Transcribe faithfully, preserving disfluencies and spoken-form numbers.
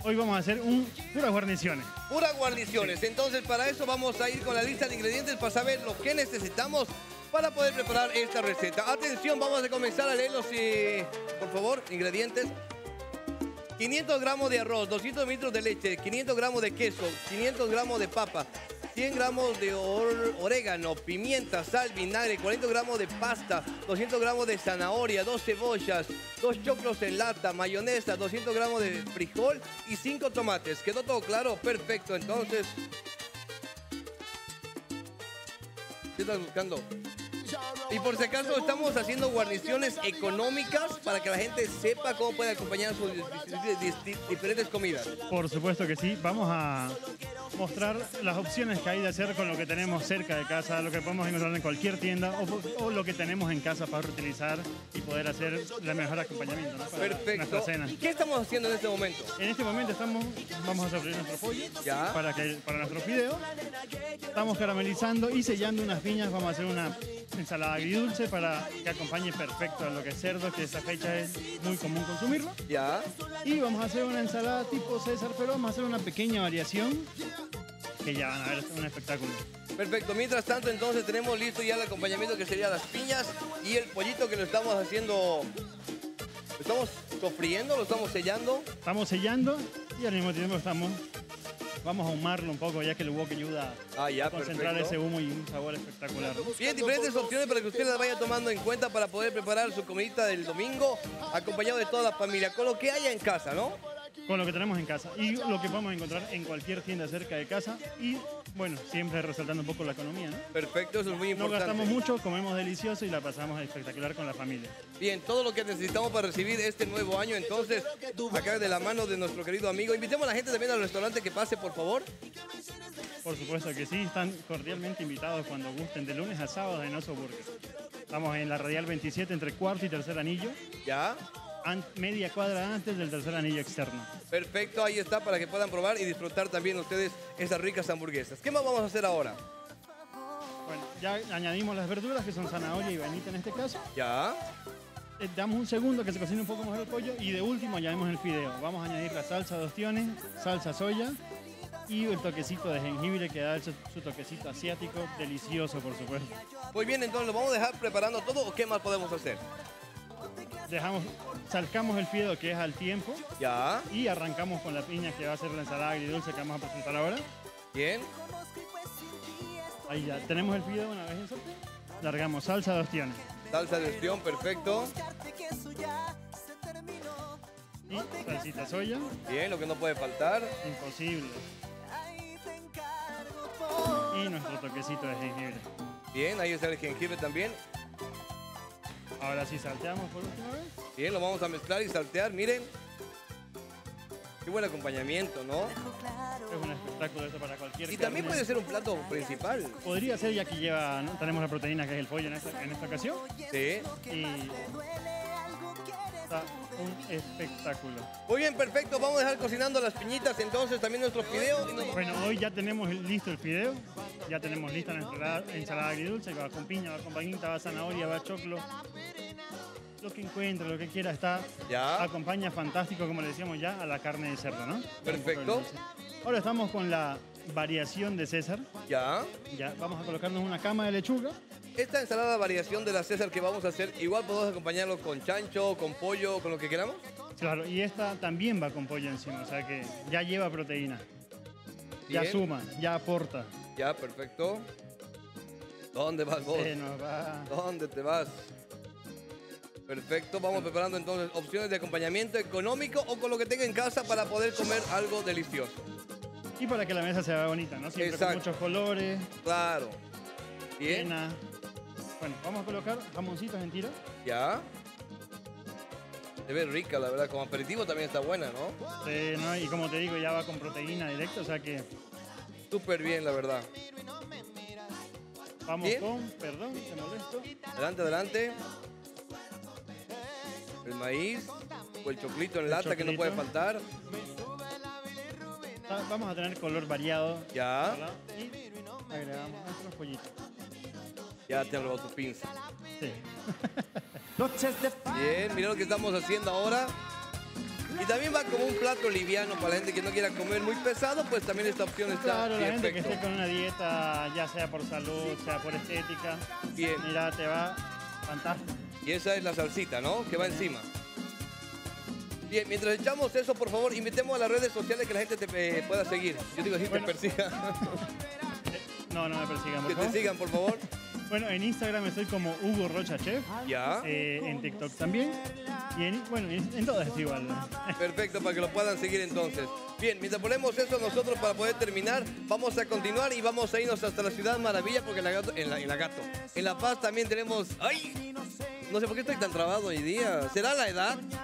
Hoy vamos a hacer un puras guarniciones. Puras guarniciones. Sí. Entonces, para eso vamos a ir con la lista de ingredientes para saber lo que necesitamos para poder preparar esta receta. Atención, vamos a comenzar a leerlos, y, por favor, ingredientes. quinientos gramos de arroz, doscientos mililitros de leche, quinientos gramos de queso, quinientos gramos de papa, cien gramos de or orégano, pimienta, sal, vinagre, cuarenta gramos de pasta, doscientos gramos de zanahoria, dos cebollas, dos choclos en lata, mayonesa, doscientos gramos de frijol y cinco tomates. ¿Quedó todo claro? Perfecto, entonces... ¿Qué estás buscando? Y por si acaso estamos haciendo guarniciones económicas para que la gente sepa cómo puede acompañar sus diferentes comidas. Por supuesto que sí. Vamos a mostrar las opciones que hay de hacer con lo que tenemos cerca de casa, lo que podemos encontrar en cualquier tienda o, o lo que tenemos en casa para reutilizar y poder hacer el mejor acompañamiento, ¿no? Para Perfecto. nuestra cena. ¿Qué estamos haciendo en este momento? En este momento estamos, vamos a sofreír nuestro pollo ¿Ya? Para, que, para nuestro fideo. Estamos caramelizando y sellando unas piñas. Vamos a hacer una ensalada agridulce para que acompañe perfecto a lo que es cerdo, que esa fecha es muy común consumirlo. Ya. Y vamos a hacer una ensalada tipo César, pero vamos a hacer una pequeña variación que ya van a ver, es un espectáculo. Perfecto. Mientras tanto, entonces tenemos listo ya el acompañamiento que sería las piñas y el pollito que lo estamos haciendo. ¿Lo estamos sofriendo? ¿Lo estamos sellando? Estamos sellando y al mismo tiempo estamos... Vamos a ahumarlo un poco, ya que el wok ayuda ah, ya, a concentrar perfecto. ese humo y un sabor espectacular. Bien, diferentes opciones para que usted las vaya tomando en cuenta para poder preparar su comidita del domingo, acompañado de toda la familia, con lo que haya en casa, ¿no? Con lo que tenemos en casa y lo que podemos encontrar en cualquier tienda cerca de casa y, bueno, siempre resaltando un poco la economía, ¿no? Perfecto, eso es muy No importante. gastamos mucho, comemos delicioso y la pasamos espectacular con la familia. Bien, todo lo que necesitamos para recibir este nuevo año, entonces, acá de la mano de nuestro querido amigo. Invitemos a la gente también al restaurante que pase, por favor. Por supuesto que sí, están cordialmente invitados cuando gusten, de lunes a sábado en Oso Burger. Estamos en la Radial veintisiete, entre cuarto y tercer anillo. Ya. Media cuadra antes del tercer anillo externo. Perfecto, ahí está para que puedan probar y disfrutar también ustedes esas ricas hamburguesas. ¿Qué más vamos a hacer ahora? Bueno, ya añadimos las verduras, que son zanahoria y vainita en este caso. Ya. Eh, damos un segundo que se cocine un poco mejor el pollo y de último añadimos el fideo. Vamos a añadir la salsa de ostiones, salsa soya y el toquecito de jengibre que da su, su toquecito asiático, delicioso por supuesto. Muy bien, entonces, ¿lo vamos a dejar preparando todo o qué más podemos hacer? Dejamos, salcamos el fideo que es al tiempo. Ya. Y arrancamos con la piña que va a ser la ensalada agridulce que vamos a presentar ahora. Bien. Ahí ya tenemos el fideo una vez en sartén. Largamos salsa de ostiones. Salsa de ostión, perfecto. Y salsita soya. Bien, lo que no puede faltar. Imposible. Y nuestro toquecito de jengibre. Bien, ahí está el jengibre también. Ahora sí salteamos por última vez. Bien, lo vamos a mezclar y saltear, miren. Qué buen acompañamiento, ¿no? Es un espectáculo esto para cualquier Y también carne. puede ser un plato principal. Podría ser, ya que lleva, ¿no? Tenemos la proteína que es el pollo en esta, en esta ocasión. Sí. Y está un espectáculo. Muy bien, perfecto. Vamos a dejar cocinando las piñitas, entonces también nuestros fideos. Y nos... Bueno, hoy ya tenemos listo el fideo. Ya tenemos lista la ensalada, ensalada agridulce, que va con piña, va con vainita, va zanahoria, va choclo. Lo que encuentre, lo que quiera, está. Ya. Acompaña fantástico, como le decíamos ya, a la carne de cerdo, ¿no? Perfecto. Ahora estamos con la variación de César. Ya. Ya, vamos a colocarnos una cama de lechuga. Esta ensalada variación de la César que vamos a hacer, igual podemos acompañarlo con chancho, con pollo, con lo que queramos. Claro, y esta también va con pollo encima, o sea que ya lleva proteína. Ya Bien. suma, ya aporta. Ya, perfecto. ¿Dónde vas vos? Se nos va. ¿Dónde te vas? Perfecto, vamos preparando entonces opciones de acompañamiento económico o con lo que tenga en casa para poder comer algo delicioso. Y para que la mesa se vea bonita, ¿no? Siempre Exacto. con muchos colores. Claro. Bien. Cena. Bueno, vamos a colocar jamoncitos en tira. Ya. Se ve rica, la verdad. Como aperitivo también está buena, ¿no? Sí, ¿no? Y como te digo, ya va con proteína directa, o sea que Súper bien, la verdad. vamos Bien. con, perdón, te molesto. Adelante, adelante. El maíz o el choclito en El lata que no puede choclito. faltar. Ta- Vamos a tener color variado. Ya. ¿Verdad? Y agregamos nuestros pollitos. Ya te han robado tu pinza. Sí. Bien, mira lo que estamos haciendo ahora. Y también va como un plato liviano para la gente que no quiera comer muy pesado, pues también esta opción está Claro, la gente que perfecto. esté con una dieta, ya sea por salud, sea por estética. Bien. Mira, te va fantástico. Y esa es la salsita, ¿no? Que va encima. Bien, mientras echamos eso, por favor, invitemos a las redes sociales que la gente te eh, pueda seguir. Yo digo así, Bueno. te persiga. No, no me persigan, por Que te favor. sigan, por favor. Bueno, en Instagram estoy como Hugo Rocha Chef. Ya. Eh, en TikTok también. Y en, bueno, en, en todas es igual. Perfecto, para que lo puedan seguir entonces. Bien, mientras ponemos eso nosotros para poder terminar, vamos a continuar y vamos a irnos hasta la Ciudad Maravilla, porque en la Gato, en la, en la, Gato, en La Paz también tenemos... ¡Ay! No sé por qué estoy tan trabado hoy día. ¿Será la edad?